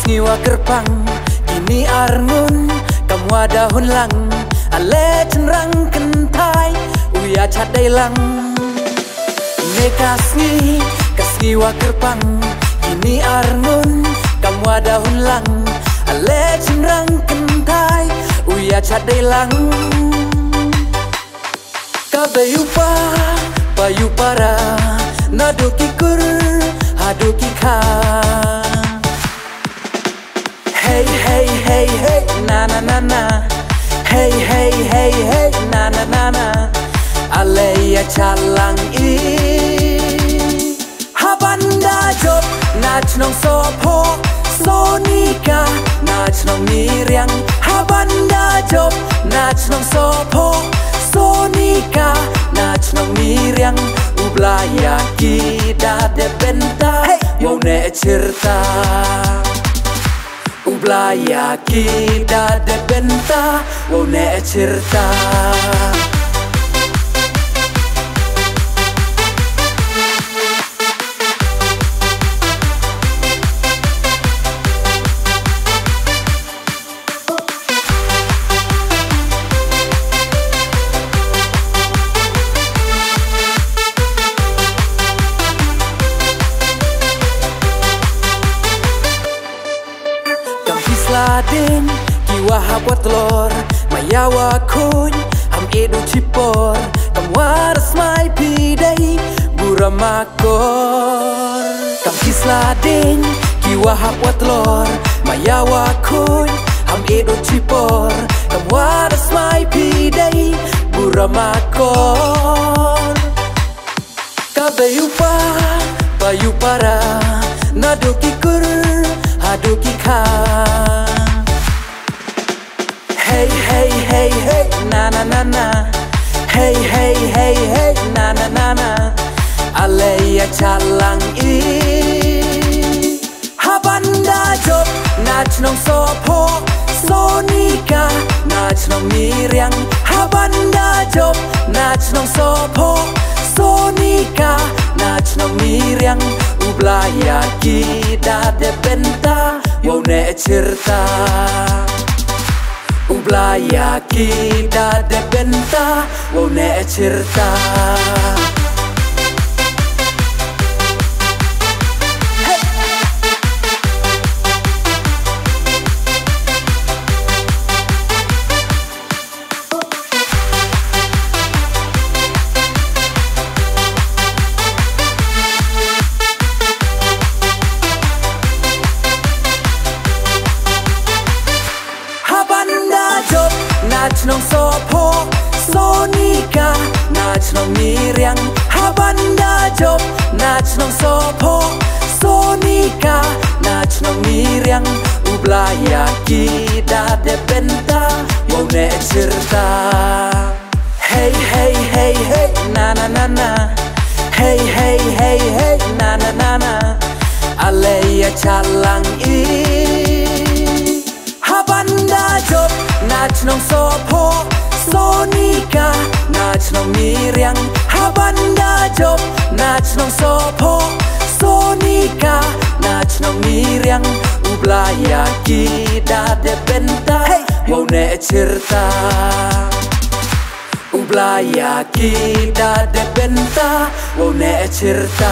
ngiwa kerpang kini arngun kamu ada hunlang ale cenrang kentai uya cadai lang nekasni kasngiwa kerpang kini arngun kamu ada hunlang ale cenrang kentai uya cadai lang kabeyupa payu para nadoki kur hadoki kha hey hey hey hey na na na na hey hey hey hey na na na na aleya chalang i habanda job nach nong sopo sonika nach nong miriang habanda job nach nong sopo sonika nach nong miriang ublaya kita de benta mau ne cerita ublaya kita de benta mau ne cerita Ladin kiwa habot lor mayawa kun am edu cipor kam waras mai pidai buramakor kam kisladin kiwa habot lor mayawa kun am edu cipor kam waras mai pidai buramakor kabeyupa payu para nadoki kur hadoki kha hey hey hey hey na na na na hey hey hey hey na na na na aleya chalang i habanda job nach nong sopo sonika nach nong miriang habanda job nach nong sopo sonika nach nong miriang ublaya kita de benta mau ne cerita ublaya kita de benta mau ne cerita nach nong sopo sonika nach nong miriang habanda job nach nong sopo sonika nach nong miriang ublaya kita de benta mau ne cerita hey hey hey hey na na na na hey hey hey hey na na na na aleya chalang i habanda job nach nong sopo sonika nach nong miriang habanda job nach nong sopo sonika nach nong miriang ublaya kita de benta mau ne cerita ublaya kita de benta mau ne cerita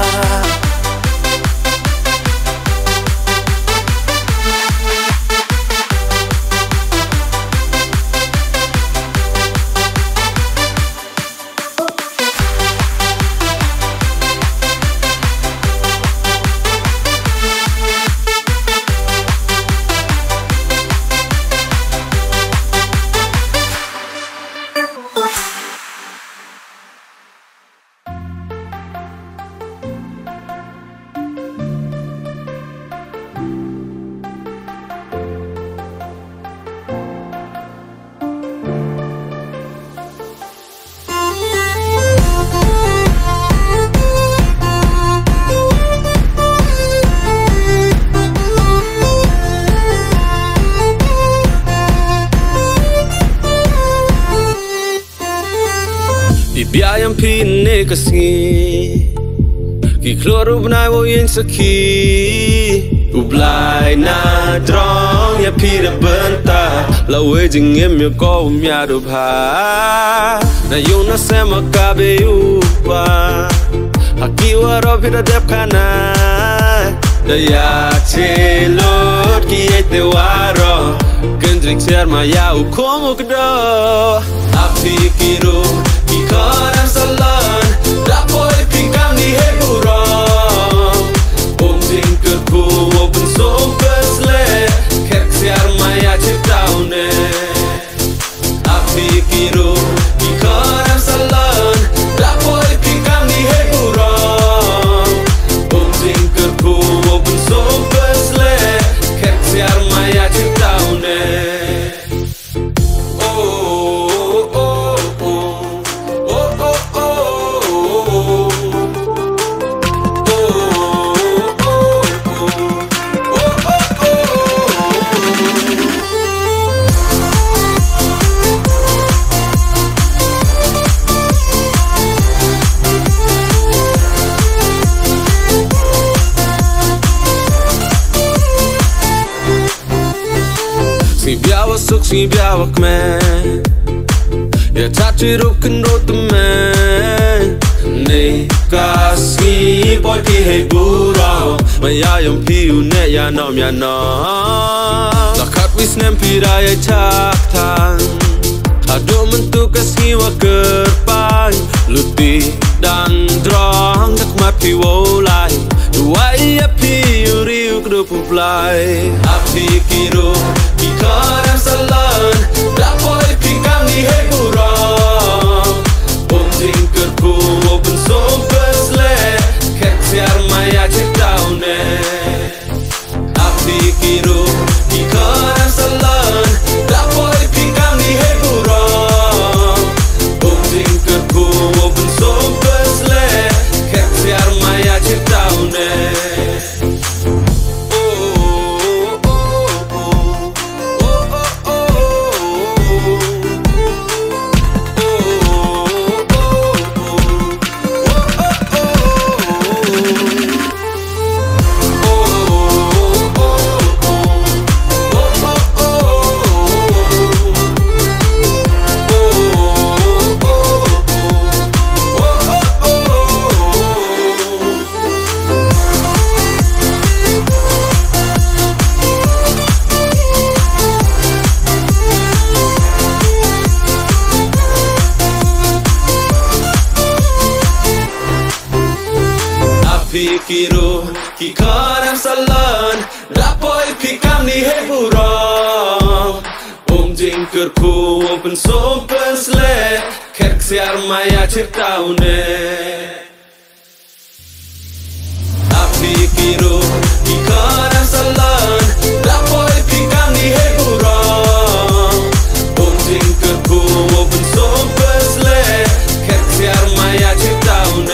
Biayam pinne kasngi ki kloro bnai wo yin saki ublai lại na drong ya pi da benta la we jing em yo ko mya do pha na yo na se ma ka be u pa akiwa ro pi da dep kana da ya che lot ki te waro kendring ser ma ya u ko do api kiro ki karam salon da boy pingam ni he buro om jing ker ko open so pesle kek ser ma ya chip down api kiro ki karam salon da boy pingam ni he buro om jing ker ko open so pesle kek ser ma ya chip down si biawa kmen ya tati rup kan rot men ne kasi boy ki hey buro maya yom piu ne ya nom la kat wis nem pira ya chak tan ado mentu kasi wa kerpai luti dan drong tak ma pi wo lai wai ya piu riu krup plai api kiro ki karam salon da boy pingam ni he buro om jing ker ko open so pesle kek siar maya check down api kiro ki karam salon da boy pingam ni he buro om jing ker ko open so pesle kek siar maya check down Pikiro ki karam salon da boy pikam ni he buro om jing ker ko open so pesle kek siar maya chip down pikiro ki karam salon da boy pikam ni he buro om jing ker ko open so pesle kek siar maya chip down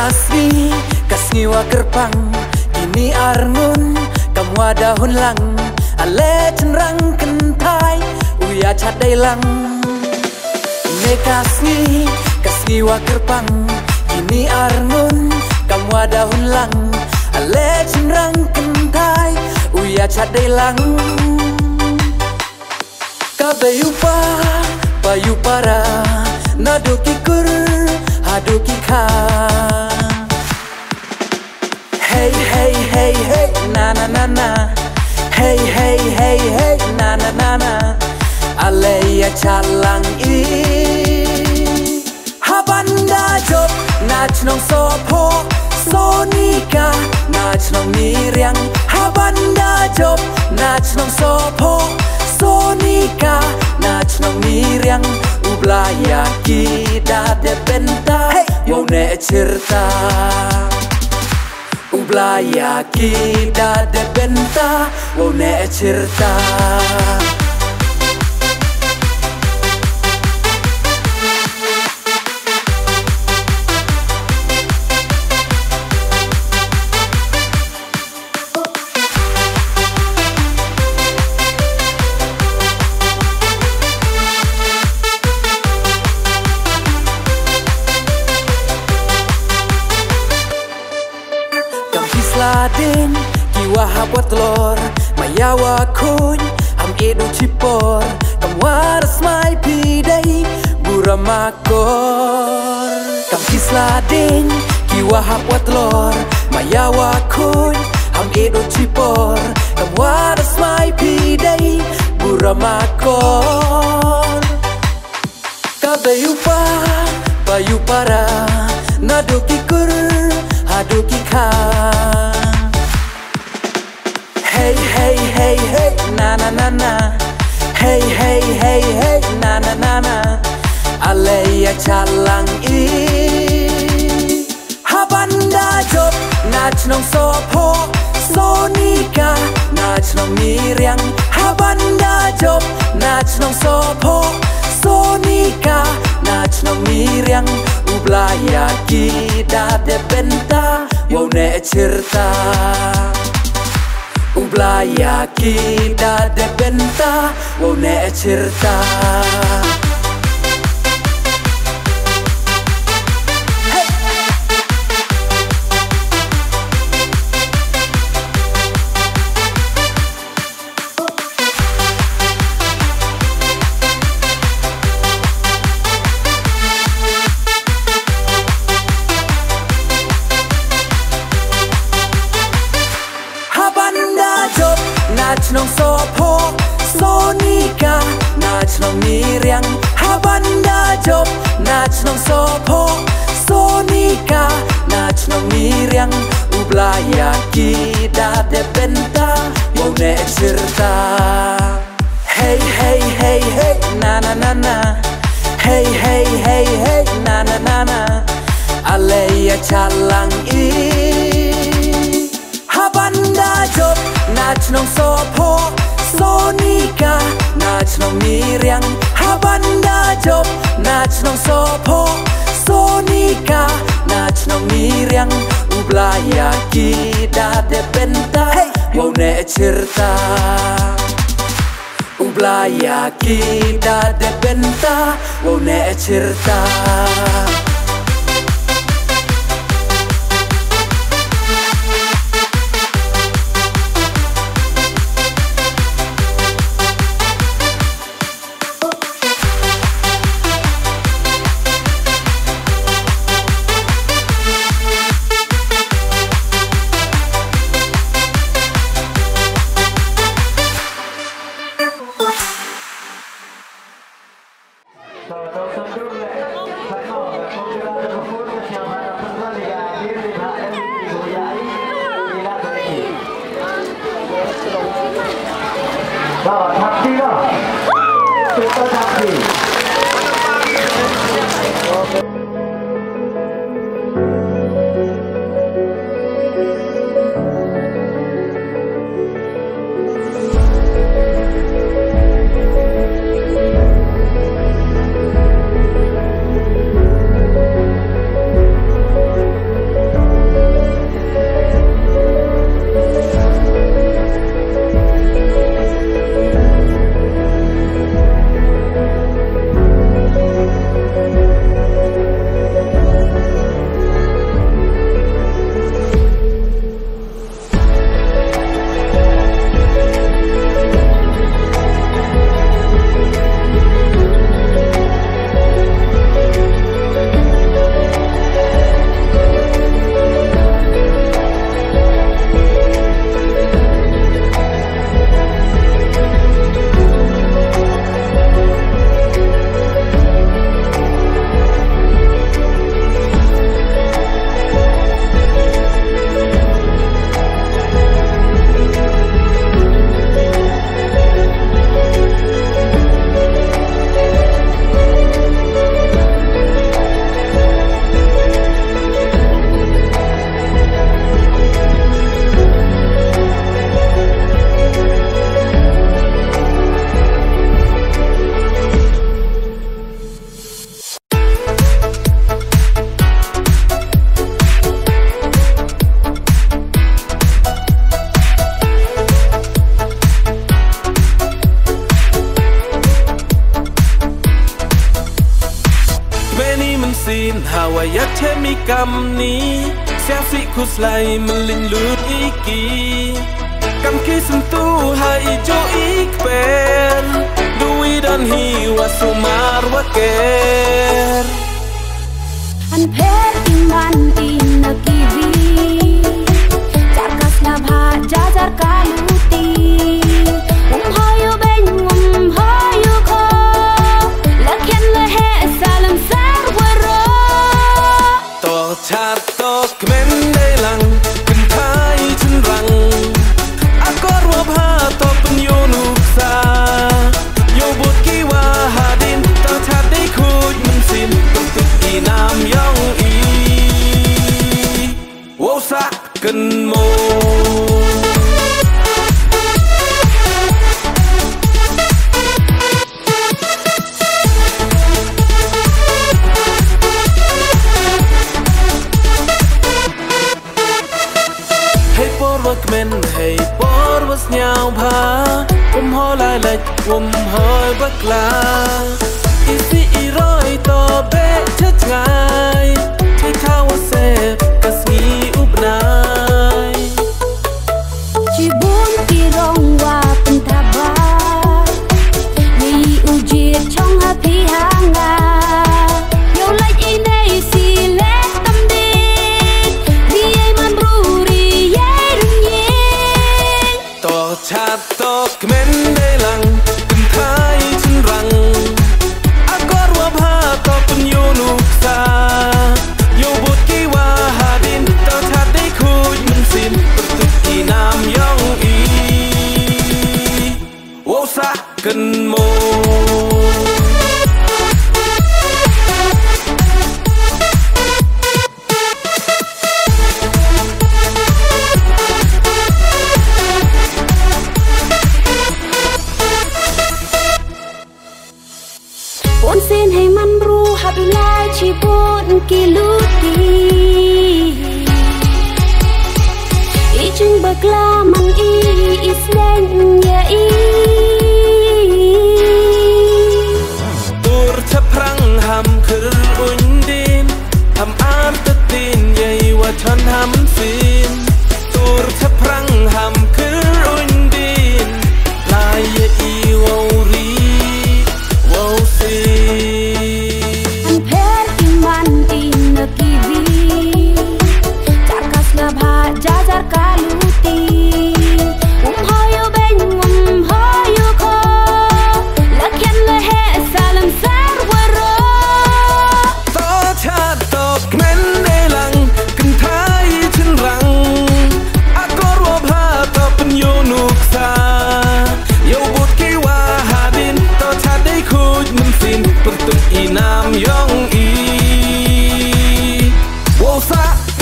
kasni wa kerpang kini arngun kamu ada hunlang ale cenrang kentai uya cadai lang ne kasni wa kerpang kini arngun kamu ada hunlang ale cenrang kentai uya cadai lang kabeyupa payu para nadoki kur hadoki kha hey hey hey hey na na na na hey hey hey hey na na na na aleya chalang i habanda job nach nong sopo sonika nach nong miriang habanda job nach nong sopo sonika nach nong miriang ublaya kita de benta mau ne cerita ublaya kita de benta mau ne cerita Ladin kiwa hapot lor mayawa kun am edu cipor kamwaras mai pidai buramakor kam kisladin kiwa hapot lor mayawa kun am edu cipor kamwaras mai pidai buramakor kabeyupa bayu para nadoki kur hadoki kha hey hey hey hey na na na na hey hey hey hey na na na na aleya chalang i habanda job nach nong sopo sonika nach nong miriang habanda job nach nong sopo sonika nach nong miriang ublaya kita de benta mau ne cerita ublaya kita de benta mau ne cerita nach nong sopo sonika nach nong miriang habanda job nach nong sopo sonika nach nong miriang ublaya kita de benta mau ne cerita hey hey hey hey na na na na hey hey hey hey na na na na aleya chalang i habanda job nach nong sopo sonika nach nong miriang habanda job nach nong sopo sonika nach nong miriang ublaya kita de benta mau ne cerita ublaya kita de benta mau ne cerita Rồi, thằng đi rồi. Chúng ta thằng gì? mi cầm ní xe sĩ khu slay mình linh lướt ý kỳ cầm khi sân tu hay cho ý quen đuôi đơn hi wa sumar wa ker an phe iman inakivi jakas na bha jajar kaluti hayo ben hayo kho lakhen la he salam sarwaro to chat to kmen dei lang kin thai chun rang akor wa bha to pun yo nuk sa yo bot ki wa hadin to chat dei khuj mun sin tuk i nam yong i wo sa kin mo men hay por was nhau pha ho lai lệch hơi bất la isi roi to be chết ngai thấy thao se kas ni up nai chỉ bốn ki rong wa pen tha ba ni u ji trong ha phi ha nga yo lai i nei si le tâm đi đi ai man ru ri chat to kmen dei lang kin thai chun rang akor wa bha to pun yo nuk sa yo bot ki wa hadin to chat dei khuj mun sin tuk i nam yong i wo sa kin mo xin hay man ru hab lai chỉ bốn ki luti i chung bak la man i islen ya i tur cha prang ham khur undin ham ar tin yai wa chan ham sin tur cha prang ham khur undin lai ye i wo ri wo si jajar kaluti hayo ben hayo kho lakhen la he salam sarwaro to chat to kmen dei lang kin thai chin rang akor wa bha to pun yo nuk sa yo bot ki wa hadin to chat dei khuj mun sin pun tuk i nam yong i wo sa